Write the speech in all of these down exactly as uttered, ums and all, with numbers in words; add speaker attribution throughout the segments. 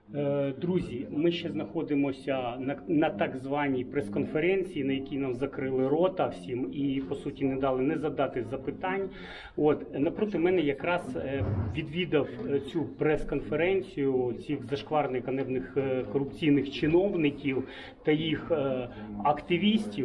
Speaker 1: Друзі, ми ще знаходимося на, на так званій прес-конференції, на якій нам закрили рота всім і, по суті, не дали не задати запитань. От, напроти мене якраз відвідав цю прес-конференцію цих зашкварних ганебних корупційних чиновників та їх активістів.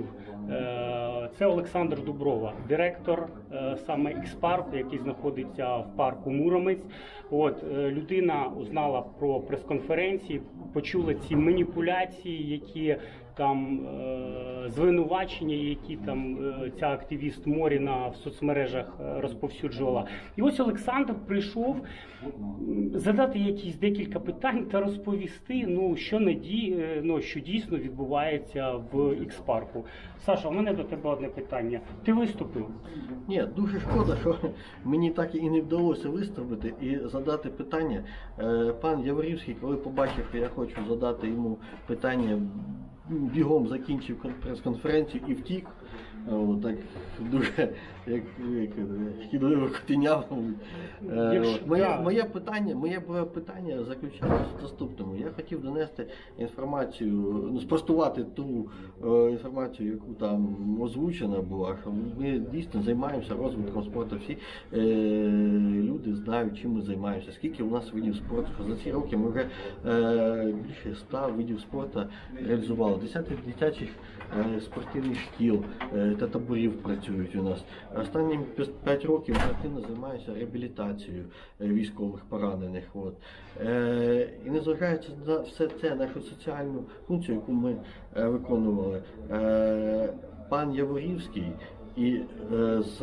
Speaker 1: Це Олександр Дуброва, директор саме Ікс-парку, який знаходиться в парку Муромець. От, людина узнала про прес-конференції, почула ці маніпуляції, які там е, звинувачення, які там е, ця активіст Моріна в соцмережах розповсюджувала. І ось Олександр прийшов задати якісь декілька питань та розповісти, ну, що, наді... ну, що дійсно відбувається в Ікс-парку. Саша, у мене до тебе одне питання. Ти виступив?
Speaker 2: Ні, дуже шкода, що мені так і не вдалося виступити і задати питання. Пан Яворівський, коли побачив, що я хочу задати йому питання, бігом закінчив прес-конференцію і втік. О, так дуже як, як хідливо котеня. Моє, моє питання, моє питання заключалося в наступному. Я хотів донести інформацію, ну, спростувати ту е, інформацію, яку там озвучена була, що ми дійсно займаємося розвитком спорту. Всі е, люди знають, чим ми займаємося, скільки у нас видів спорту. Що за ці роки ми вже е, більше ста видів спорту реалізували. Десятки дитячих е, спортивних шкіл е, та таборів працюють у нас. Останні п'ять років ми активно займаємося реабілітацією військових поранених. От. Е, і незважаючи на все це, нашу соціальну функцію, яку ми е, виконували, е, пан Яворівський і е, з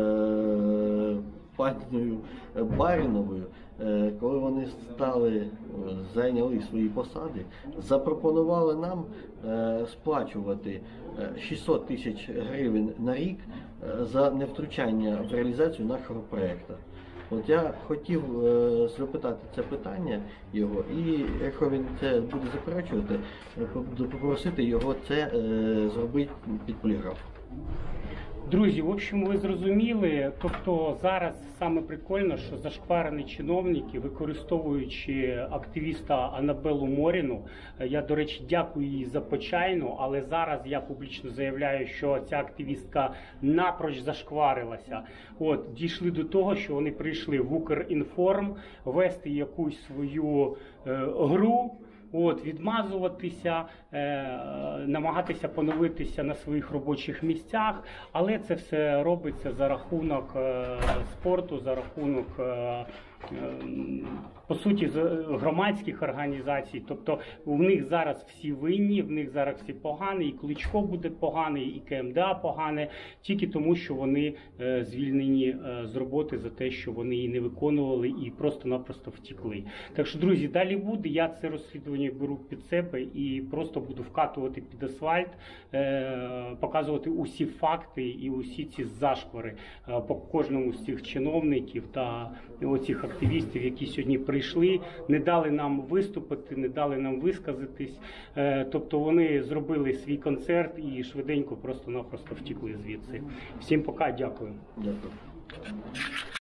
Speaker 2: е, пані Баріновою, е, коли вони стали, зайняли свої посади, запропонували нам е, сплачувати шістсот тисяч гривень на рік за невтручання в реалізацію нашого проєкту. От я хотів е, запитати це питання його, і якщо він це буде заперечувати, попросити його це е, зробити під поліграф.
Speaker 1: Друзі, в общем, ви зрозуміли, тобто зараз саме прикольно, що зашкварені чиновники, використовуючи активіста Анабелу Моріну, я, до речі, дякую їй за почайну, але зараз я публічно заявляю, що ця активістка напроч зашкварилася. От, дійшли до того, що вони прийшли в Укрінформ вести якусь свою е, гру, От, відмазуватися, е, намагатися поновитися на своїх робочих місцях, але це все робиться за рахунок е, спорту, за рахунок, е, е, по суті, громадських організацій. Тобто в них зараз всі винні, в них зараз всі погані, і Кличко буде поганий, і КМДА погане, тільки тому, що вони е, звільнені е, з роботи за те, що вони її не виконували і просто-напросто втекли. Так що, друзі, далі буде, я це розслідування беру під себе і просто буду вкатувати під асфальт, показувати усі факти і усі ці зашквари по кожному з цих чиновників та оцих активістів, які сьогодні прийшли, не дали нам виступити, не дали нам висказатись. Тобто вони зробили свій концерт і швиденько просто-напросто втекли звідси. Всім пока, дякую.
Speaker 2: Дякую.